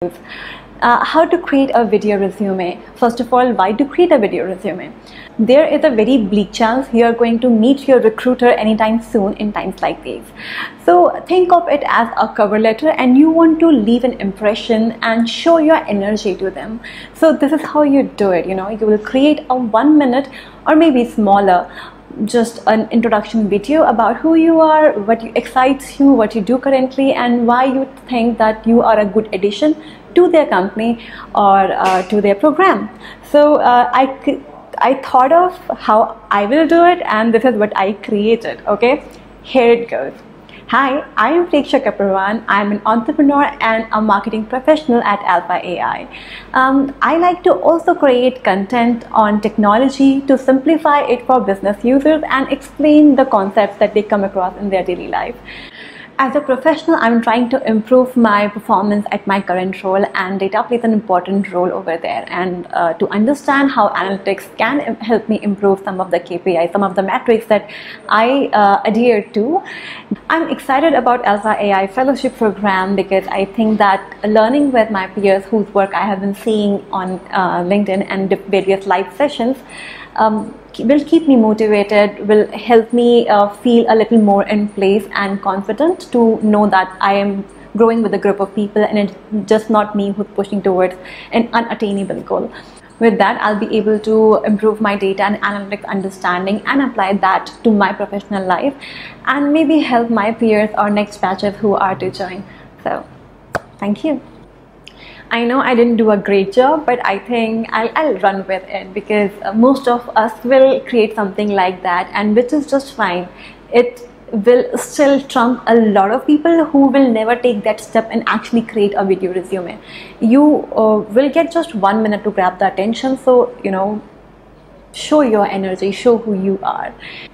How to create a video resume. First of all, why to create a video resume? There is a very bleak chance you are going to meet your recruiter anytime soon in times like these. So think of it as a cover letter, and you want to leave an impression and show your energy to them. So this is how you do it. You will create a 1 minute or maybe smaller, just an introduction video about who you are, what excites you, what you do currently, and why you think that you are a good addition to their company or to their program. So I thought of how I will do it, and this is what I created. Okay, here it goes. Hi, I am Preksha Kaparwan. I'm an entrepreneur and a marketing professional at Alpha AI. I like to also create content on technology to simplify it for business users and explain the concepts that they come across in their daily life. As a professional, I'm trying to improve my performance at my current role, and data plays an important role over there. And to understand how analytics can help me improve some of the KPIs, some of the metrics that I adhere to, I'm excited about Alpha AI Fellowship Program because I think that learning with my peers whose work I have been seeing on LinkedIn and various live sessions will keep me motivated, will help me feel a little more in place and confident to know that I am growing with a group of people and it's just not me who's pushing towards an unattainable goal. With that, I'll be able to improve my data and analytics understanding and apply that to my professional life and maybe help my peers or next batches who are to join. So, thank you. I know I didn't do a great job, but I think I'll run with it because most of us will create something like that, and which is just fine. It will still trump a lot of people who will never take that step and actually create a video resume. You will get just 1 minute to grab the attention, so show your energy, show who you are.